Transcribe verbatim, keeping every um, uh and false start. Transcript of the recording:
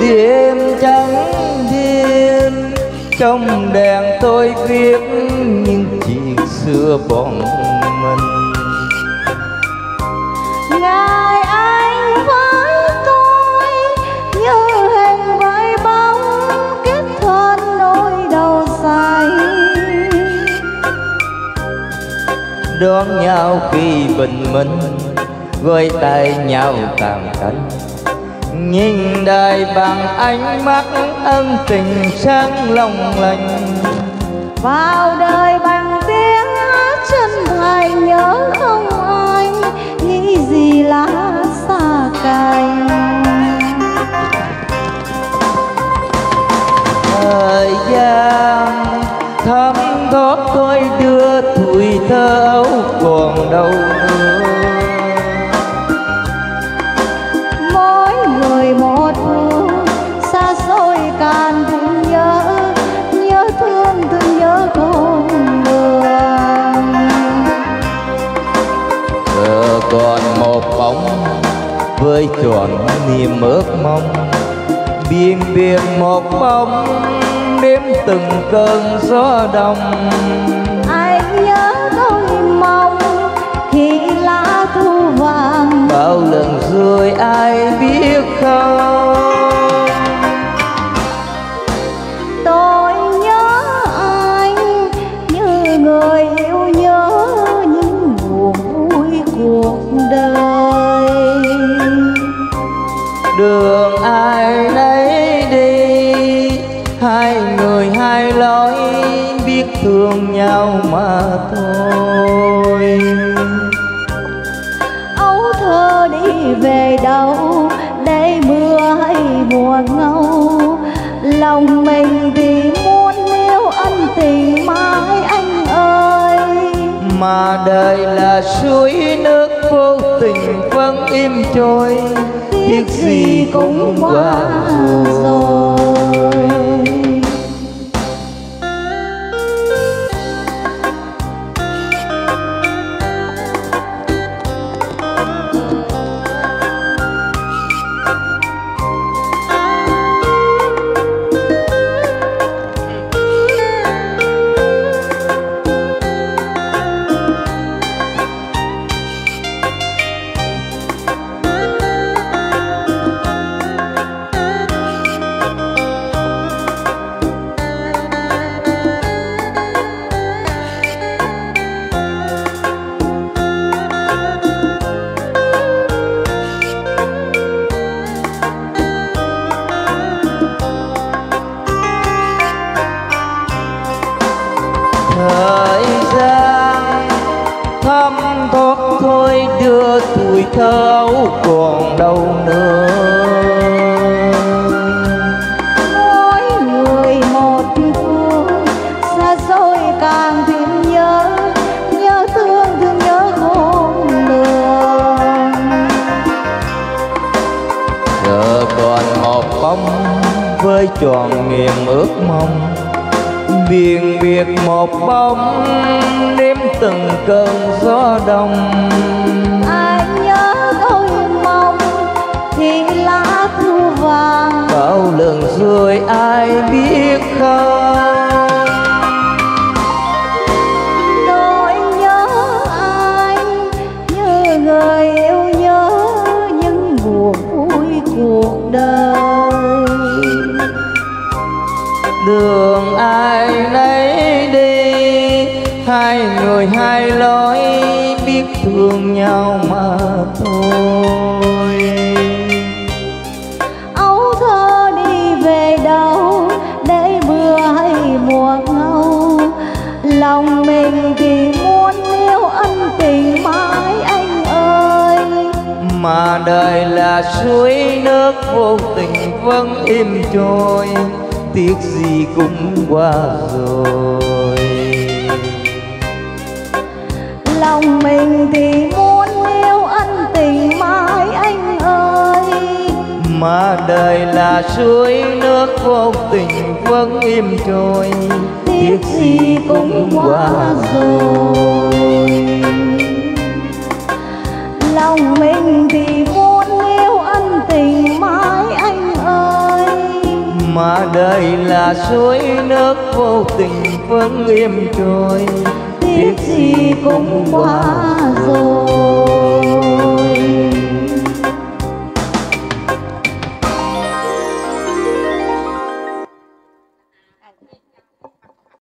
đêm trắng đêm, trong đèn tôi viết những chuyện xưa bọn mình. Ngày anh với tôi như hình với bóng, kết thân đôi đầu say. Đón nhau khi bình minh, gối tay nhau tàn cánh, nhìn đời bằng ánh mắt ân tình sáng long lanh. Vào đời bằng tiếng hát chân thành, nhớ không anh nghĩ gì lá xa cành. Thời gian thấm thoát tôi đưa tuổi thơ ấu còn đâu nữa. Mỗi người một phương xa xôi càng thương nhớ, nhớ thương thương nhớ không đường. Giờ còn một bóng với tròn niềm ước mong, biên biệt một bóng đếm từng cơn gió đông. Anh nhớ tôi mong khi lá thu vàng, Bao lần rồi ai biết không. tôi nhớ anh như người yêu nhớ những buồn vui cuộc đời. Đường ai nấy đi, hai người hai lối, biết thương nhau mà thôi. Ấu thơ đi về đâu để mưa hay mùa ngâu, lòng mình vì muốn yêu ân tình mãi anh ơi. Mà đời là suối nước vô tình vẫn im trôi, tiếc gì cũng qua rồi. Thời gian thấm thoát thôi đưa tuổi thơ ấu còn đâu nữa. Mỗi người một phương xa xôi càng thêm nhớ, nhớ thương thương nhớ không lường. Giờ còn một bóng với tròn niềm ước mong, biên biệt một bóng đếm từng cơn gió đông. Anh nhớ tôi mong thì lá thu vàng, Bao lần rồi ai biết không. tôi nhớ anh như người yêu nhớ những buồn vui cuộc đời. Đường ai nấy đi, hai người hai lối, biết thương nhau mà thôi. Ấu thơ đi về đâu để mưa hay mùa ngâu, lòng mình thì muốn yêu ân tình mãi anh ơi. Mà đời là suối nước vô tình vẫn im trôi, tiếc gì cũng qua rồi. Lòng mình thì muốn yêu ân tình mãi anh ơi. Mà đời là suối nước vô tình vẫn im trôi, tiếc gì cũng qua rồi. Lòng mình thì muốn yêu ân tình mãi anh ơi. mà đời là suối nước vô tình vẫn im trôi, tiếc gì cũng qua rồi.